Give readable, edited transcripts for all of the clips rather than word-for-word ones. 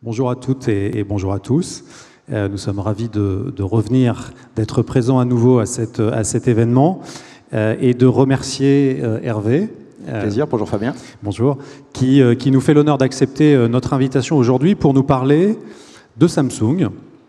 Bonjour à toutes et bonjour à tous. Nous sommes ravis de revenir, d'être présents à nouveau à cet événement et de remercier Hervé. Plaisir, bonjour Fabien. Bonjour, qui nous fait l'honneur d'accepter notre invitation aujourd'hui pour nous parler de Samsung,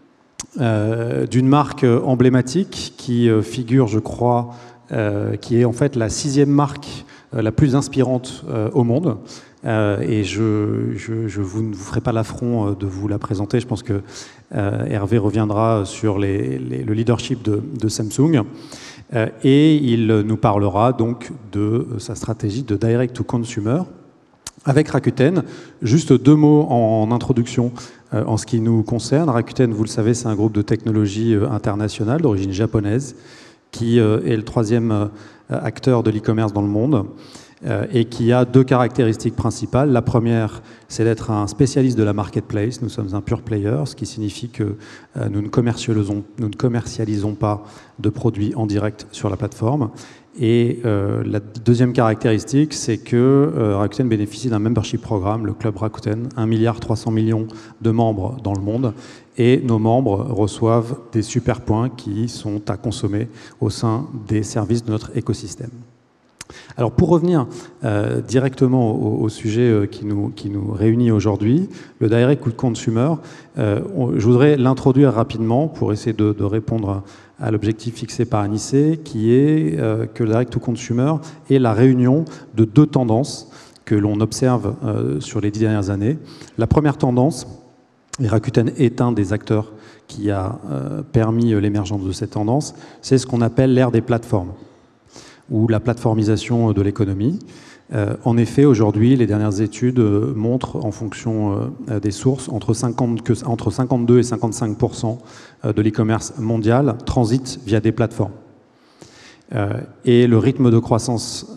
d'une marque emblématique qui figure, je crois, qui est en fait la 6e marque la plus inspirante au monde. Et je ne vous ferai pas l'affront de vous la présenter. Je pense que Hervé reviendra sur le leadership de Samsung. Et il nous parlera donc de sa stratégie de direct to consumer avec Rakuten. Juste 2 mots en introduction en ce qui nous concerne. Rakuten, vous le savez, c'est un groupe de technologie international d'origine japonaise qui est le 3e acteur de l'e-commerce dans le monde. Et qui a 2 caractéristiques principales. La première, c'est d'être un spécialiste de la marketplace. Nous sommes un pure player, ce qui signifie que nous ne commercialisons pas de produits en direct sur la plateforme. Et la deuxième caractéristique, c'est que Rakuten bénéficie d'un membership programme, le Club Rakuten, 1,3 milliard de membres dans le monde. Et nos membres reçoivent des super points qui sont à consommer au sein des services de notre écosystème. Alors pour revenir directement au sujet qui nous réunit aujourd'hui, le direct to consumer, je voudrais l'introduire rapidement pour essayer de répondre à l'objectif fixé par Anissé, qui est que le direct to consumer est la réunion de 2 tendances que l'on observe sur les 10 dernières années. La première tendance, et Rakuten est un des acteurs qui a permis l'émergence de cette tendance, c'est ce qu'on appelle l'ère des plateformes, ou la plateformisation de l'économie. En effet, aujourd'hui, les dernières études montrent, en fonction des sources, entre 52 et 55% de l'e-commerce mondial transite via des plateformes. Et le rythme de croissance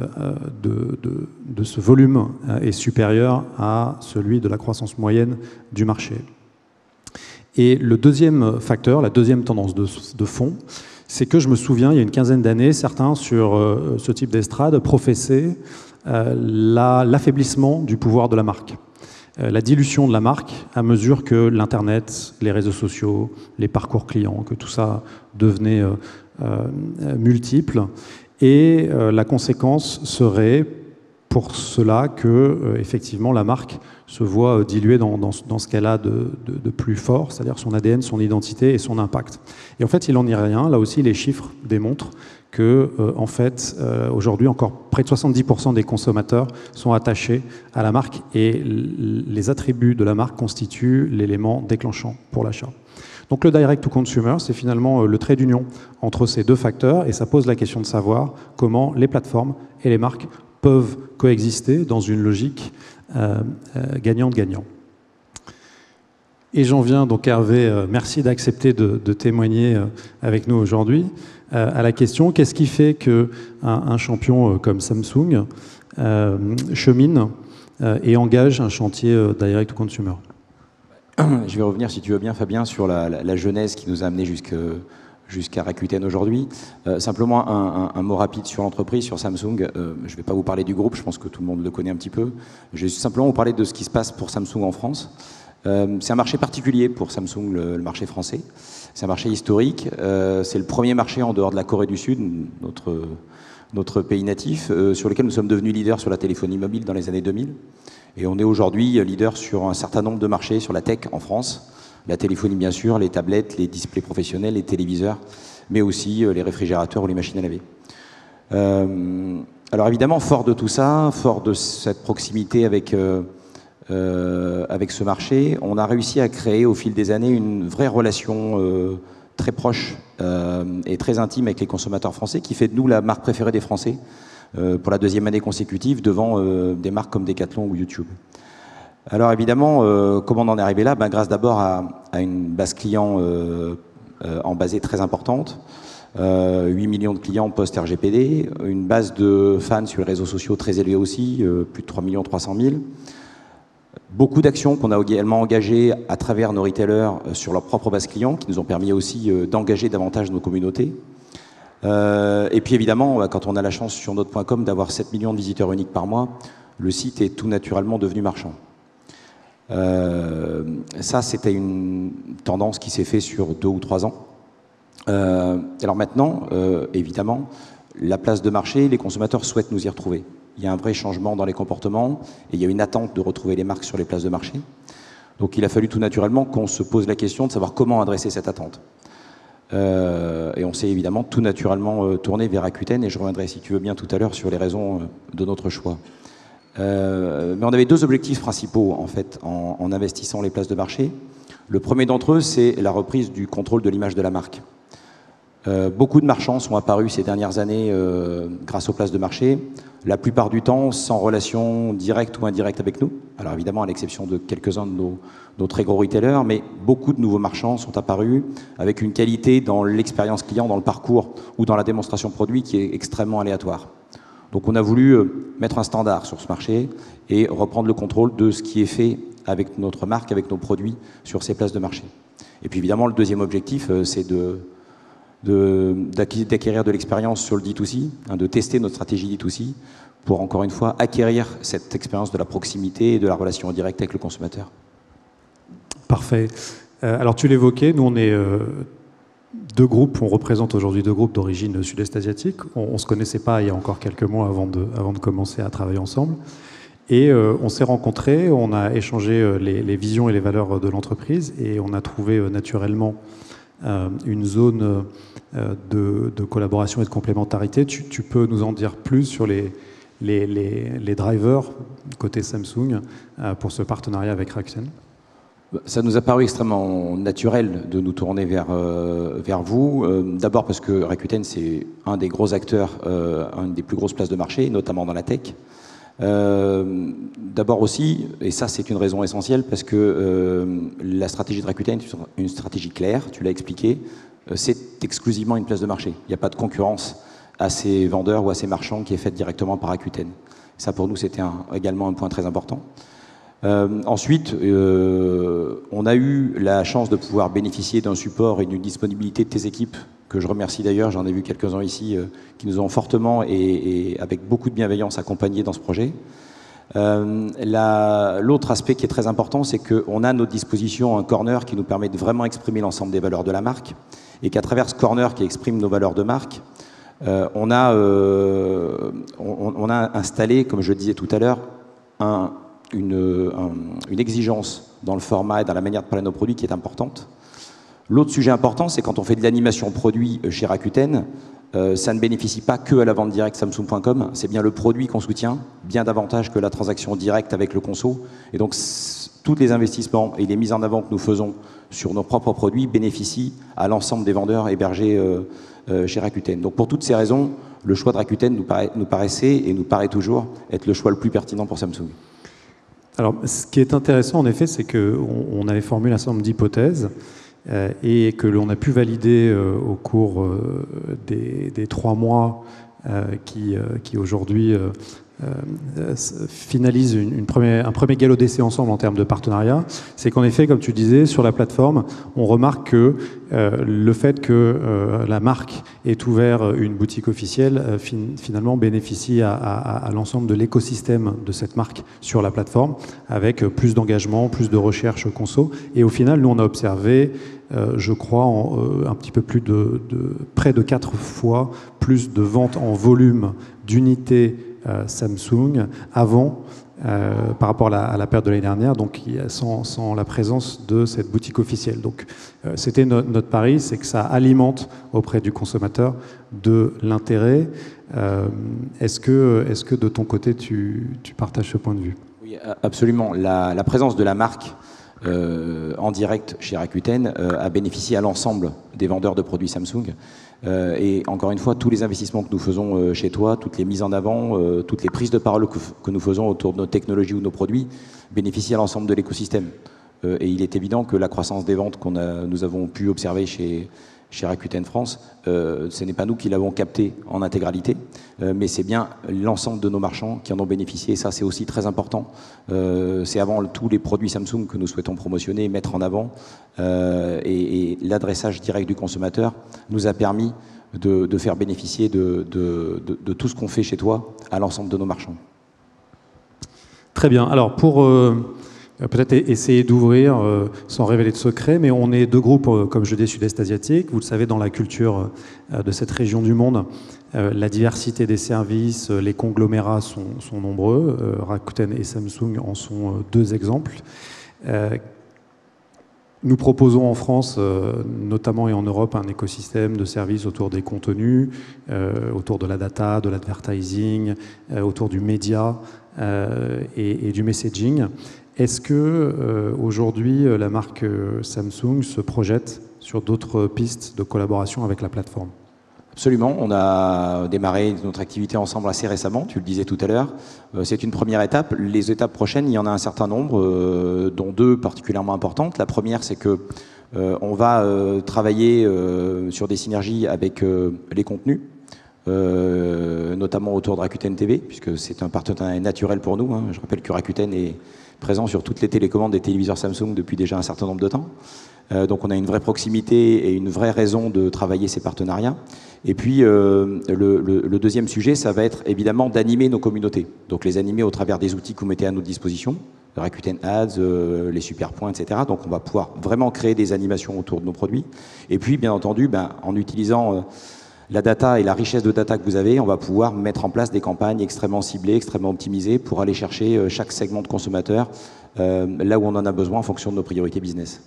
de ce volume est supérieur à celui de la croissance moyenne du marché. Et le deuxième facteur, la deuxième tendance de fond, c'est que je me souviens, il y a une quinzaine d'années, certains sur ce type d'estrade professaient l'affaiblissement du pouvoir de la marque, la dilution de la marque à mesure que l'Internet, les réseaux sociaux, les parcours clients, que tout ça devenait multiple. Et la conséquence serait pour cela que, effectivement, la marque se voit diluée dans ce qu'elle a de plus fort, c'est-à-dire son ADN, son identité et son impact. Et en fait, il n'en est rien. Là aussi, les chiffres démontrent que, en fait, aujourd'hui, encore près de 70% des consommateurs sont attachés à la marque et les attributs de la marque constituent l'élément déclenchant pour l'achat. Donc le direct to consumer, c'est finalement le trait d'union entre ces 2 facteurs et ça pose la question de savoir comment les plateformes et les marques peuvent coexister dans une logique gagnant-gagnant. Et j'en viens donc, Hervé, merci d'accepter de témoigner avec nous aujourd'hui à la question: qu'est-ce qui fait qu'un champion comme Samsung chemine et engage un chantier direct to consumer? Je vais revenir, si tu veux bien, Fabien, sur la genèse qui nous a amené jusqu'à Rakuten aujourd'hui. Simplement un mot rapide sur l'entreprise, sur Samsung. Je ne vais pas vous parler du groupe, je pense que tout le monde le connaît un petit peu. Je vais simplement vous parler de ce qui se passe pour Samsung en France. C'est un marché particulier pour Samsung, le marché français. C'est un marché historique. C'est le premier marché en dehors de la Corée du Sud, notre pays natif, sur lequel nous sommes devenus leaders sur la téléphonie mobile dans les années 2000. Et on est aujourd'hui leader sur un certain nombre de marchés, sur la tech en France. La téléphonie, bien sûr, les tablettes, les displays professionnels, les téléviseurs, mais aussi les réfrigérateurs ou les machines à laver. Alors évidemment, fort de tout ça, fort de cette proximité avec ce marché, on a réussi à créer au fil des années une vraie relation très proche et très intime avec les consommateurs français, qui fait de nous la marque préférée des Français pour la 2e année consécutive, devant des marques comme Decathlon ou YouTube. Alors évidemment, comment on en est arrivé là? Grâce d'abord à une base client en basée très importante, 8 millions de clients post-RGPD, une base de fans sur les réseaux sociaux très élevée aussi, plus de 3 300 000. Beaucoup d'actions qu'on a également engagées à travers nos retailers sur leur propre base client, qui nous ont permis aussi d'engager davantage nos communautés. Et puis évidemment, quand on a la chance sur notre.com d'avoir 7 millions de visiteurs uniques par mois, le site est tout naturellement devenu marchand. Ça, c'était une tendance qui s'est faite sur 2 ou 3 ans. Alors maintenant, évidemment, la place de marché, les consommateurs souhaitent nous y retrouver. Il y a un vrai changement dans les comportements et il y a une attente de retrouver les marques sur les places de marché. Donc il a fallu tout naturellement qu'on se pose la question de savoir comment adresser cette attente. Et on s'est évidemment tout naturellement tourné vers Rakuten, et je reviendrai, si tu veux bien, tout à l'heure sur les raisons de notre choix. Mais on avait 2 objectifs principaux en fait en investissant les places de marché. Le premier d'entre eux, c'est la reprise du contrôle de l'image de la marque. Beaucoup de marchands sont apparus ces dernières années grâce aux places de marché, la plupart du temps sans relation directe ou indirecte avec nous. Alors évidemment, à l'exception de quelques-uns de nos très gros retailers, mais beaucoup de nouveaux marchands sont apparus avec une qualité dans l'expérience client, dans le parcours ou dans la démonstration produit qui est extrêmement aléatoire. Donc on a voulu mettre un standard sur ce marché et reprendre le contrôle de ce qui est fait avec notre marque, avec nos produits sur ces places de marché. Et puis évidemment, le deuxième objectif, c'est d'acquérir de l'expérience sur le D2C, de tester notre stratégie D2C pour, encore une fois, acquérir cette expérience de la proximité et de la relation directe avec le consommateur. Parfait. Alors tu l'évoquais, nous on est 2 groupes, on représente aujourd'hui 2 groupes d'origine sud-est asiatique. On ne se connaissait pas il y a encore quelques mois avant de commencer à travailler ensemble. Et on s'est rencontrés, on a échangé les visions et les valeurs de l'entreprise, et on a trouvé naturellement une zone de collaboration et de complémentarité. Tu peux nous en dire plus sur les drivers côté Samsung pour ce partenariat avec Rakuten? Ça nous a paru extrêmement naturel de nous tourner vers vous. D'abord parce que Rakuten, c'est un des gros acteurs, une des plus grosses places de marché, notamment dans la tech. D'abord aussi, et ça c'est une raison essentielle, parce que la stratégie de Rakuten est une stratégie claire, tu l'as expliqué, c'est exclusivement une place de marché. Il n'y a pas de concurrence à ces vendeurs ou à ces marchands qui est faite directement par Rakuten. Ça pour nous c'était également un point très important. Ensuite, on a eu la chance de pouvoir bénéficier d'un support et d'une disponibilité de tes équipes, que je remercie d'ailleurs, j'en ai vu quelques-uns ici, qui nous ont fortement et avec beaucoup de bienveillance accompagnés dans ce projet. L'autre aspect qui est très important, c'est qu'on a à notre disposition un corner qui nous permet de vraiment exprimer l'ensemble des valeurs de la marque, et qu'à travers ce corner qui exprime nos valeurs de marque, on a installé, comme je le disais tout à l'heure, une exigence dans le format et dans la manière de parler de nos produits qui est importante. L'autre sujet important, c'est quand on fait de l'animation produit chez Rakuten, ça ne bénéficie pas que à la vente directe Samsung.com, c'est bien le produit qu'on soutient, bien davantage que la transaction directe avec le conso. Et donc, tous les investissements et les mises en avant que nous faisons sur nos propres produits bénéficient à l'ensemble des vendeurs hébergés chez Rakuten. Donc, pour toutes ces raisons, le choix de Rakuten nous paraissait et nous paraît toujours être le choix le plus pertinent pour Samsung. Alors, ce qui est intéressant, en effet, c'est qu'on avait formulé un certain nombre d'hypothèses et que l'on a pu valider au cours des 3 mois qui aujourd'hui finalisent un premier galop d'essai ensemble en termes de partenariat. C'est qu'en effet, comme tu disais, sur la plateforme, on remarque que le fait que la marque ait ouvert une boutique officielle finalement bénéficie à l'ensemble de l'écosystème de cette marque sur la plateforme, avec plus d'engagement, plus de recherche conso. Et au final, nous on a observé, je crois, un petit peu plus près de 4 fois plus de ventes en volume d'unités Samsung avant par rapport à la période de l'année dernière, donc sans la présence de cette boutique officielle. Donc c'était notre pari, c'est que ça alimente auprès du consommateur de l'intérêt. Est-ce que de ton côté tu partages ce point de vue? Oui, absolument. La présence de la marque en direct chez Rakuten a bénéficié à l'ensemble des vendeurs de produits Samsung. Et encore une fois, tous les investissements que nous faisons chez toi, toutes les mises en avant, toutes les prises de parole que nous faisons autour de nos technologies ou de nos produits bénéficient à l'ensemble de l'écosystème. Et il est évident que la croissance des ventes nous avons pu observer chez Rakuten France, ce n'est pas nous qui l'avons capté en intégralité, mais c'est bien l'ensemble de nos marchands qui en ont bénéficié, et ça c'est aussi très important. C'est avant tous les produits Samsung que nous souhaitons promotionner et mettre en avant, et l'adressage direct du consommateur nous a permis de faire bénéficier de tout ce qu'on fait chez toi à l'ensemble de nos marchands. Très bien. Alors pour peut-être essayer d'ouvrir, sans révéler de secret, mais on est deux groupes, comme je dis, sud-est asiatique. Vous le savez, dans la culture de cette région du monde, la diversité des services, les conglomérats sont nombreux. Rakuten et Samsung en sont deux exemples. Nous proposons en France, notamment et en Europe, un écosystème de services autour des contenus, autour de la data, de l'advertising, autour du média et du messaging. Est-ce que aujourd'hui la marque Samsung se projette sur d'autres pistes de collaboration avec la plateforme? Absolument, on a démarré notre activité ensemble assez récemment, tu le disais tout à l'heure. C'est une première étape. Les étapes prochaines, il y en a un certain nombre, dont deux particulièrement importantes. La première, c'est que on va travailler sur des synergies avec les contenus, notamment autour de Rakuten TV, puisque c'est un partenariat naturel pour nous. Je rappelle que Rakuten est présent sur toutes les télécommandes des téléviseurs Samsung depuis déjà un certain nombre de temps. Donc on a une vraie proximité et une vraie raison de travailler ces partenariats. Et puis le deuxième sujet, ça va être évidemment d'animer nos communautés. Donc les animer au travers des outils que vous mettez à notre disposition, Rakuten Ads, les super points, etc. Donc on va pouvoir vraiment créer des animations autour de nos produits. Et puis bien entendu, en utilisant la data et la richesse de data que vous avez, on va pouvoir mettre en place des campagnes extrêmement ciblées, extrêmement optimisées pour aller chercher chaque segment de consommateurs là où on en a besoin en fonction de nos priorités business.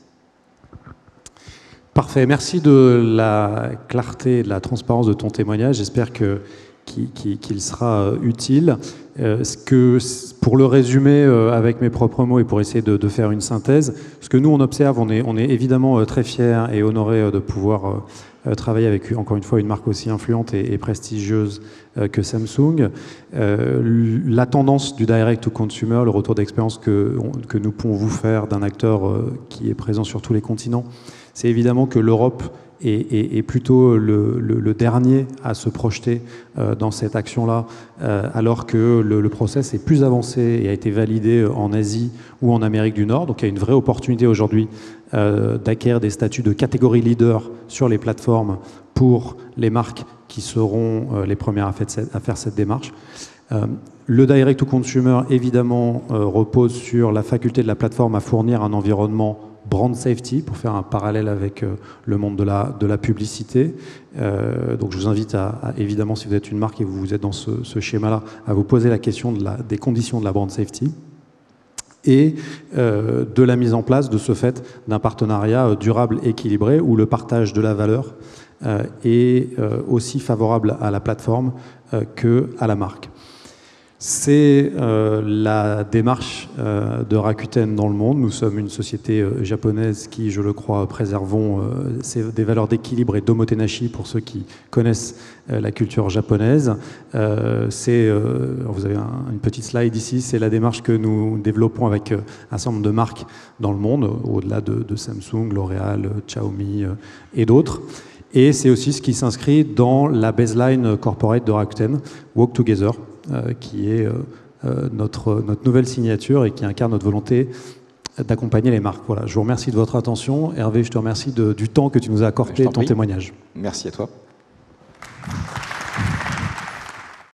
Parfait, merci de la clarté et de la transparence de ton témoignage. J'espère qu'il sera utile. Pour le résumer avec mes propres mots et pour essayer de faire une synthèse, ce que nous on observe, on est évidemment très fiers et honorés de pouvoir travailler avec, encore une fois, une marque aussi influente et prestigieuse que Samsung. La tendance du direct to consumer, le retour d'expérience que nous pouvons vous faire d'un acteur qui est présent sur tous les continents, c'est évidemment que l'Europe est plutôt le dernier à se projeter dans cette action-là, alors que le process est plus avancé et a été validé en Asie ou en Amérique du Nord. Donc il y a une vraie opportunité aujourd'hui d'acquérir des statuts de catégorie leader sur les plateformes pour les marques qui seront les premières à faire cette démarche. Le direct to consumer, évidemment, repose sur la faculté de la plateforme à fournir un environnement brand safety, pour faire un parallèle avec le monde de la publicité. Donc je vous invite évidemment, si vous êtes une marque et vous êtes dans ce schéma-là, à vous poser la question des conditions de la brand safety et de la mise en place de ce fait d'un partenariat durable, équilibré, où le partage de la valeur est aussi favorable à la plateforme qu'à la marque. C'est la démarche de Rakuten dans le monde. Nous sommes une société japonaise qui, je le crois, préservons des valeurs d'équilibre et d'omotenashi pour ceux qui connaissent la culture japonaise. Vous avez une petite slide ici, c'est la démarche que nous développons avec un certain nombre de marques dans le monde, au-delà de Samsung, L'Oréal, Xiaomi et d'autres. Et c'est aussi ce qui s'inscrit dans la baseline corporate de Rakuten, Walk Together, qui est notre nouvelle signature et qui incarne notre volonté d'accompagner les marques. Voilà, je vous remercie de votre attention. Hervé, je te remercie du temps que tu nous as accordé et de ton témoignage. Merci à toi.